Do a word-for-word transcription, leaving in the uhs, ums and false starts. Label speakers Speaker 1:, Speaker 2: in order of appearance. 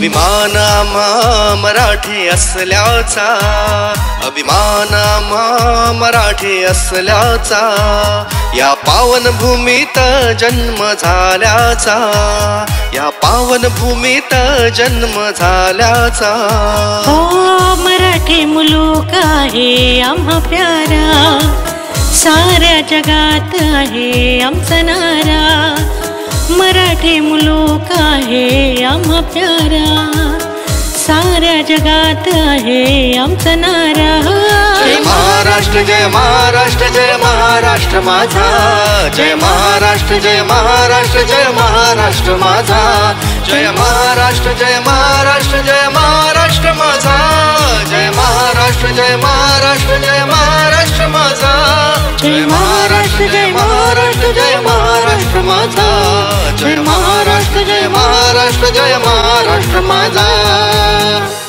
Speaker 1: अभिमान आम्हा मराठी असल्याचा, अभिमान आम्हा मराठी असल्याचा, या पावन भूमीत जन्म झाल्याचा, या पावन भूमीत जन्म झाल्याचा।
Speaker 2: हो मराठी मुलूक आहे आम्हा प्यारा, साऱ्या जगात आहे आमचा नारा। मराठी मुलूक आहे आम्हा प्यारा, साऱ्या जगात आहे आमचा नारा।
Speaker 1: जय महाराष्ट्र जय महाराष्ट्र जय महाराष्ट्र माझा, जय महाराष्ट्र जय महाराष्ट्र जय महाराष्ट्र माझा, जय महाराष्ट्र जय महाराष्ट्र जय महाराष्ट्र माझा, जय महाराष्ट्र जय महाराष्ट्र जय महाराष्ट्र माझा, जय महाराष्ट्र जय महाराष्ट्र जय महाराष्ट्र माझा, जय महाराष्ट्र जय महाराष्ट्र जय महाराष्ट्र माझा।